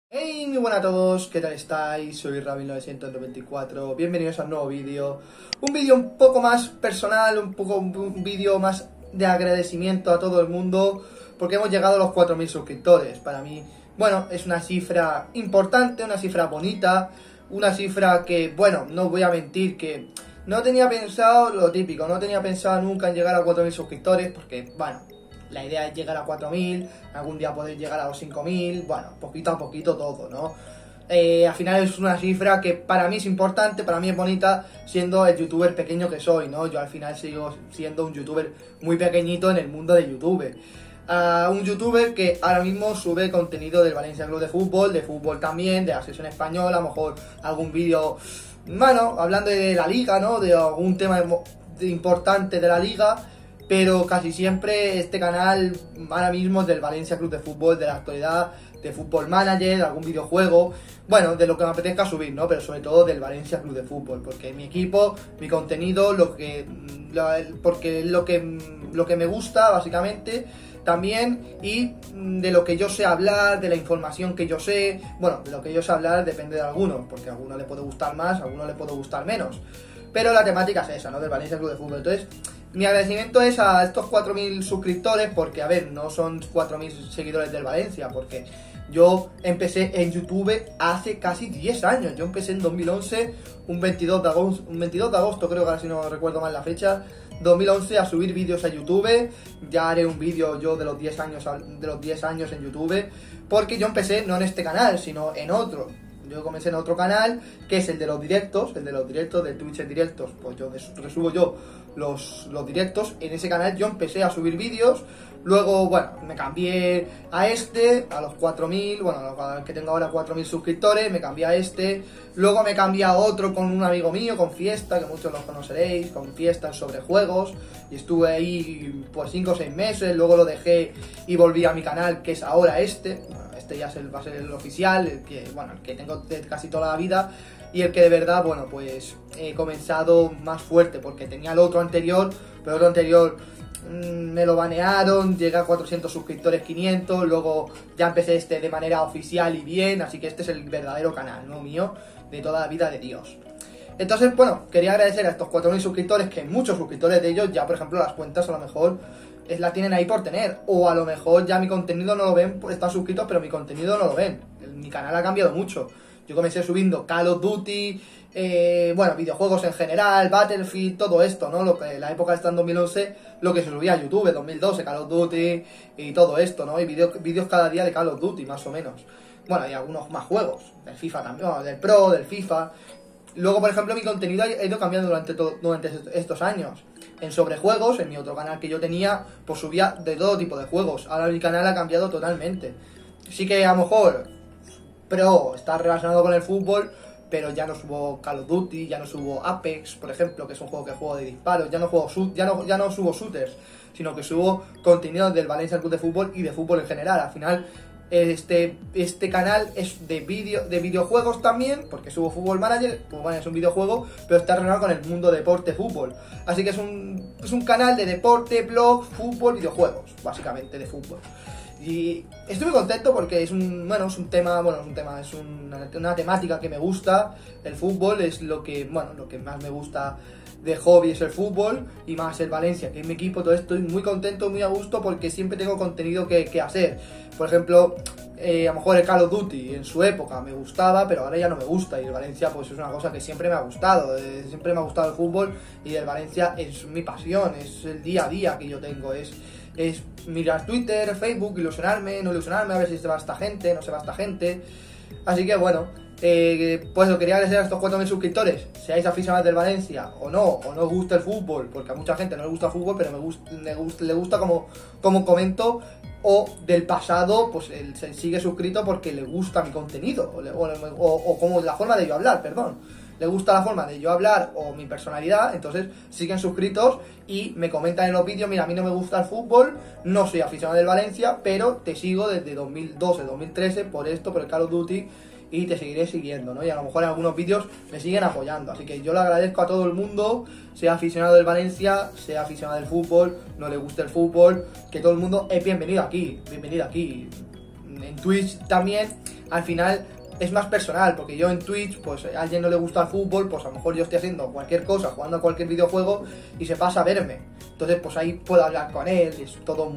Hey, muy buenas a todos, ¿qué tal estáis? Soy Rabin994, bienvenidos a un nuevo vídeo. Un vídeo un poco más personal, un vídeo más de agradecimiento a todo el mundo, porque hemos llegado a los 4000 suscriptores. Para mí, bueno, es una cifra importante, una cifra bonita, una cifra que, bueno, no voy a mentir que no tenía pensado lo típico, no tenía pensado nunca en llegar a 4000 suscriptores, porque, bueno, la idea es llegar a 4000, algún día poder llegar a los 5000, bueno, poquito a poquito todo, ¿no? Al final es una cifra que para mí es importante, para mí es bonita, siendo el youtuber pequeño que soy, ¿no? Yo al final sigo siendo un youtuber muy pequeñito en el mundo de YouTube. Un youtuber que ahora mismo sube contenido del Valencia Club de fútbol también, de la selección española, a lo mejor algún vídeo, bueno, hablando de la liga, ¿no? De algún tema importante de la liga. Pero casi siempre este canal ahora mismo es del Valencia Club de Fútbol, de la actualidad, de Fútbol Manager, de algún videojuego, bueno, de lo que me apetezca subir, ¿no? Pero sobre todo del Valencia Club de Fútbol, porque mi equipo, mi contenido, lo que me gusta básicamente también, y de lo que yo sé hablar, de la información que yo sé, bueno, de lo que yo sé hablar depende de algunos, porque a algunos le puede gustar más, a algunos le puede gustar menos, pero la temática es esa, ¿no? Del Valencia Club de Fútbol. Entonces, mi agradecimiento es a estos 4000 suscriptores, porque, a ver, no son 4000 seguidores del Valencia, porque yo empecé en YouTube hace casi 10 años. Yo empecé en 2011, un 22 de agosto, creo que ahora si no recuerdo mal la fecha, 2011, a subir vídeos a YouTube. Ya haré un vídeo yo de los 10 años en YouTube, porque yo empecé no en este canal, sino en otro. Yo comencé en otro canal, que es el de los directos, de Twitch en directos. Pues yo resubo yo los directos. En ese canal yo empecé a subir vídeos. Luego, bueno, me cambié a este, a los 4000, bueno, que tengo ahora 4000 suscriptores, me cambié a este. Luego me cambié a otro con un amigo mío, con Fiesta, que muchos los conoceréis, con Fiesta sobre juegos. Y estuve ahí por 5 o 6 meses, luego lo dejé y volví a mi canal, que es ahora este. Este ya va a ser el oficial, el que tengo de casi toda la vida, y el que de verdad, bueno, pues he comenzado más fuerte, porque tenía el otro anterior, pero el otro anterior me lo banearon, llegué a 400 suscriptores, 500, luego ya empecé este de manera oficial y bien, así que este es el verdadero canal, no mío, de toda la vida de Dios. Entonces, bueno, quería agradecer a estos 4000 suscriptores, que muchos suscriptores de ellos ya, por ejemplo, las cuentas a lo mejor la tienen ahí por tener, o a lo mejor ya mi contenido no lo ven, están suscritos pero mi contenido no lo ven. Mi canal ha cambiado mucho. Yo comencé subiendo Call of Duty, bueno, videojuegos en general, Battlefield, todo esto, ¿no? La época está en 2011, lo que se subía a YouTube, 2012, Call of Duty y todo esto, ¿no? Y vídeos cada día de Call of Duty, más o menos. Bueno, y algunos más juegos, del FIFA también, bueno, del Pro, del FIFA. Luego, por ejemplo, mi contenido ha ido cambiando durante estos años. En sobrejuegos, en mi otro canal que yo tenía, pues subía de todo tipo de juegos. Ahora mi canal ha cambiado totalmente. Sí que a lo mejor Pro está relacionado con el fútbol, pero ya no subo Call of Duty, ya no subo Apex, por ejemplo, que es un juego que juego de disparos, ya no subo shooters, sino que subo contenido del Valencia Club de Fútbol y de fútbol en general. Al final, este canal es de videojuegos también, porque subo Fútbol Manager, pues bueno, es un videojuego, pero está relacionado con el mundo deporte, fútbol. Así que es un canal de deporte, blog, fútbol, videojuegos, básicamente de fútbol. Y estoy muy contento porque es una temática que me gusta. El fútbol es lo que más me gusta de hobby, es el fútbol, y más el Valencia, que es mi equipo. Todo estoy muy contento, muy a gusto, porque siempre tengo contenido que hacer. Por ejemplo, a lo mejor el Call of Duty en su época me gustaba, pero ahora ya no me gusta, y el Valencia pues es una cosa que siempre me ha gustado. Siempre me ha gustado el fútbol, y el Valencia es mi pasión, es el día a día que yo tengo, es mirar Twitter, Facebook, ilusionarme, no ilusionarme, a ver si se va esta gente, no se va esta gente. Así que bueno, pues lo quería agradecer a estos 4000 suscriptores. Seáis aficionados del Valencia o no os gusta el fútbol, porque a mucha gente no le gusta el fútbol, pero le gusta como comento, o del pasado, pues él se sigue suscrito porque le gusta mi contenido, o como la forma de yo hablar, perdón. Le gusta la forma de yo hablar o mi personalidad, entonces siguen suscritos y me comentan en los vídeos: mira, a mí no me gusta el fútbol, no soy aficionado del Valencia, pero te sigo desde 2012, 2013 por esto, por el Call of Duty, y te seguiré siguiendo, ¿no? Y a lo mejor en algunos vídeos me siguen apoyando, así que yo le agradezco a todo el mundo, sea aficionado del Valencia, sea aficionado del fútbol, no le guste el fútbol, que todo el mundo es bienvenido aquí, bienvenido aquí. en Twitch también, al final es más personal, porque yo en Twitch, pues a alguien no le gusta el fútbol, pues a lo mejor yo estoy haciendo cualquier cosa, jugando a cualquier videojuego y se pasa a verme. Entonces pues ahí puedo hablar con él, es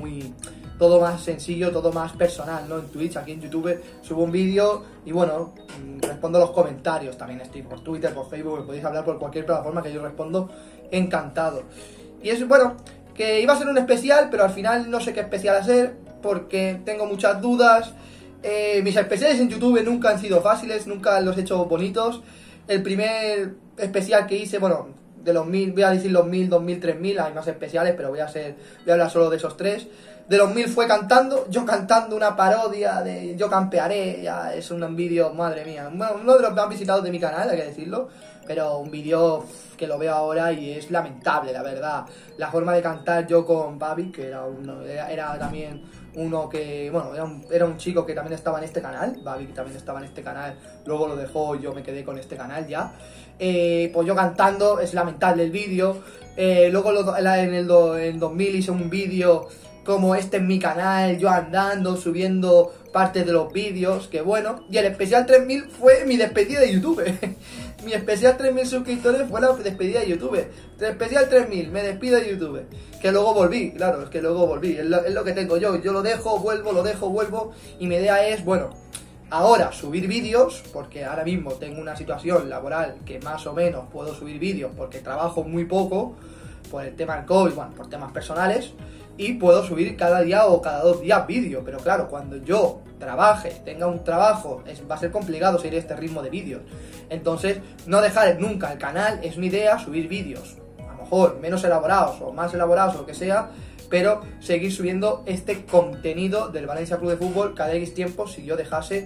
todo más sencillo, todo más personal, ¿no? En Twitch, aquí en YouTube subo un vídeo y bueno, respondo los comentarios, también estoy por Twitter, por Facebook, me podéis hablar por cualquier plataforma que yo respondo encantado. Y es bueno, que iba a ser un especial, pero al final no sé qué especial hacer, porque tengo muchas dudas. Mis especiales en YouTube nunca han sido fáciles, nunca los he hecho bonitos. El primer especial que hice, bueno, de los 1000, voy a decir los 1000, 2000, 3000, hay más especiales, pero voy a hablar solo de esos tres. De los 1000 fue yo cantando una parodia de Yo Campearé, ya es un vídeo, madre mía, bueno, uno de los más visitados de mi canal, hay que decirlo, pero un vídeo que lo veo ahora y es lamentable, la verdad. La forma de cantar yo con Babi, que era también uno que, bueno, era un chico que también estaba en este canal, Babi que también estaba en este canal, luego lo dejó, yo me quedé con este canal ya. Pues yo cantando, es lamentable el vídeo. Luego en 2000 hice un vídeo como este en mi canal, yo andando, subiendo partes de los vídeos, que bueno. Y el especial 3000 fue mi despedida de YouTube. Mi especial 3000 suscriptores fue la despedida de YouTube. El especial 3000, me despido de YouTube. Que luego volví, claro, es que luego volví. Es lo que tengo yo lo dejo, vuelvo. Y mi idea es, bueno, ahora subir vídeos, porque ahora mismo tengo una situación laboral que más o menos puedo subir vídeos, porque trabajo muy poco por el tema del COVID, bueno, por temas personales. Y puedo subir cada día o cada 2 días vídeo, pero claro, cuando yo trabaje, tenga un trabajo, va a ser complicado seguir este ritmo de vídeos. Entonces, no dejar nunca el canal, es mi idea, subir vídeos, a lo mejor menos elaborados o más elaborados o lo que sea, pero seguir subiendo este contenido del Valencia Club de Fútbol cada X tiempo si yo dejase,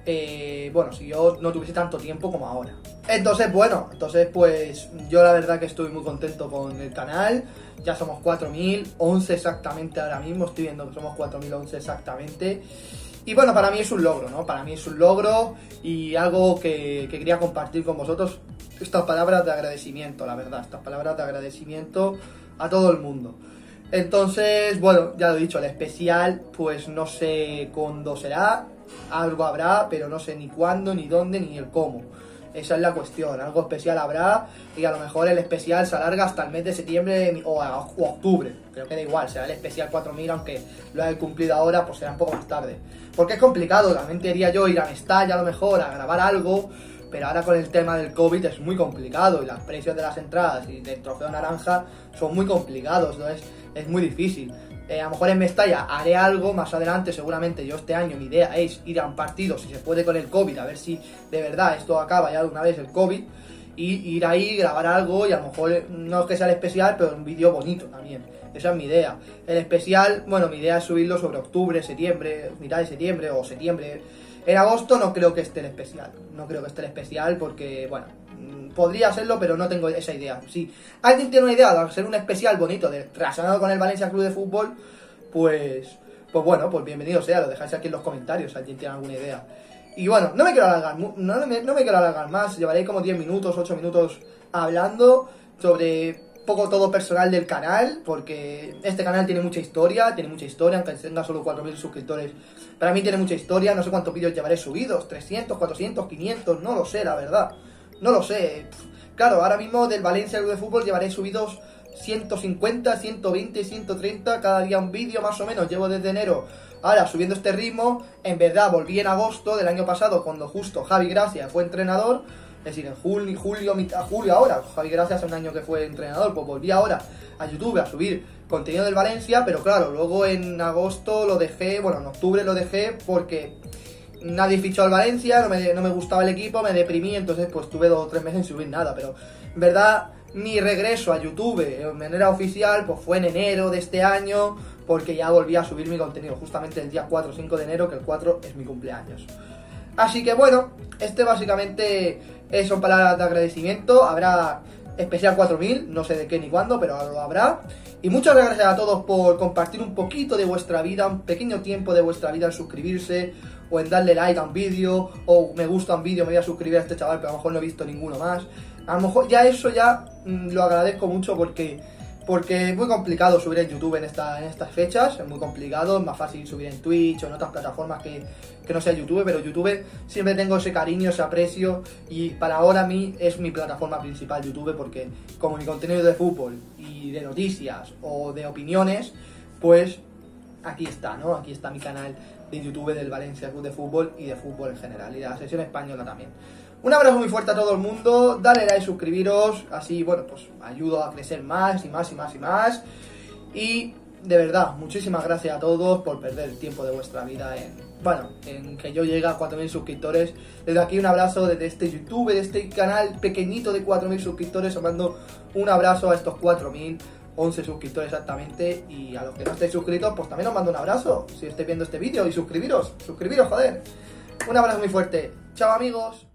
si yo no tuviese tanto tiempo como ahora. Entonces pues yo la verdad que estoy muy contento con el canal. Ya somos 4011 exactamente ahora mismo, estoy viendo que somos 4011 exactamente. Y bueno, para mí es un logro, ¿no? Para mí es un logro y algo que quería compartir con vosotros. Estas palabras de agradecimiento, la verdad, estas palabras de agradecimiento a todo el mundo. Entonces, bueno, ya lo he dicho, el especial, pues no sé cuándo será, algo habrá, pero no sé ni cuándo, ni dónde, ni el cómo. Esa es la cuestión, algo especial habrá y a lo mejor el especial se alarga hasta el mes de septiembre o octubre. Creo que da igual, será el especial 4000, aunque lo haya cumplido ahora, pues será un poco más tarde. Porque es complicado, realmente quería yo ir a Mestalla a lo mejor a grabar algo, pero ahora con el tema del COVID es muy complicado y los precios de las entradas y del trofeo naranja son muy complicados, ¿no? Es muy difícil. A lo mejor en Mestalla haré algo más adelante, seguramente. Yo este año mi idea es ir a un partido, si se puede con el COVID, a ver si de verdad esto acaba ya de una vez el COVID, y ir ahí, grabar algo y a lo mejor no es que sea el especial, pero un vídeo bonito también. Esa es mi idea. El especial, bueno, mi idea es subirlo sobre octubre, septiembre, mitad de septiembre o septiembre. En agosto no creo que esté el especial, porque, bueno, podría hacerlo, pero no tengo esa idea. Si alguien tiene una idea de hacer un especial bonito relacionado con el Valencia Club de Fútbol, pues bueno, pues bienvenido sea, lo dejáis aquí en los comentarios si alguien tiene alguna idea. Y bueno, no me quiero alargar más, llevaré como 10 minutos, 8 minutos hablando sobre poco todo personal del canal, porque este canal tiene mucha historia, aunque tenga solo 4000 suscriptores. Para mí tiene mucha historia, no sé cuántos vídeos llevaré subidos, 300, 400, 500, no lo sé, la verdad. No lo sé. Claro, ahora mismo del Valencia Club de Fútbol llevaré subidos 150, 120, 130, cada día un vídeo más o menos. Llevo desde enero ahora subiendo este ritmo. En verdad volví en agosto del año pasado, cuando justo Javi Gracia fue entrenador. Es decir, en julio ahora, Javi Gracia hace un año que fue entrenador, pues volví ahora a YouTube a subir contenido del Valencia, pero claro, luego en agosto lo dejé, bueno, en octubre lo dejé porque nadie fichó al Valencia, no me gustaba el equipo, me deprimí, entonces pues tuve 2 o 3 meses sin subir nada, pero en verdad mi regreso a YouTube de manera oficial pues fue en enero de este año, porque ya volví a subir mi contenido, justamente el día 4 o 5 de enero, que el 4 es mi cumpleaños. Así que bueno, básicamente son palabras de agradecimiento. Habrá especial 4000, no sé de qué ni cuándo, pero lo habrá. Y muchas gracias a todos por compartir un poquito de vuestra vida, un pequeño tiempo de vuestra vida en suscribirse, o en darle like a un vídeo, o me gusta un vídeo, me voy a suscribir a este chaval, pero a lo mejor no he visto ninguno más. A lo mejor ya eso lo agradezco mucho, porque porque es muy complicado subir en YouTube en estas fechas, es muy complicado, es más fácil subir en Twitch o en otras plataformas que no sea YouTube, pero YouTube siempre tengo ese cariño, ese aprecio, y para ahora a mí es mi plataforma principal YouTube, porque como mi contenido de fútbol y de noticias o de opiniones, pues aquí está, ¿no? Aquí está mi canal de YouTube del Valencia Club de Fútbol y de fútbol en general, y de la selección española también. Un abrazo muy fuerte a todo el mundo, dale like, suscribiros, así, bueno, pues ayudo a crecer más y más y más y más. Y de verdad, muchísimas gracias a todos por perder el tiempo de vuestra vida en que yo llegue a 4.000 suscriptores. Desde aquí un abrazo desde este YouTube, de este canal pequeñito de 4.000 suscriptores. Os mando un abrazo a estos 4.000, 11 suscriptores exactamente. Y a los que no estéis suscritos, pues también os mando un abrazo si estáis viendo este vídeo. Y suscribiros, joder. Un abrazo muy fuerte. Chao, amigos.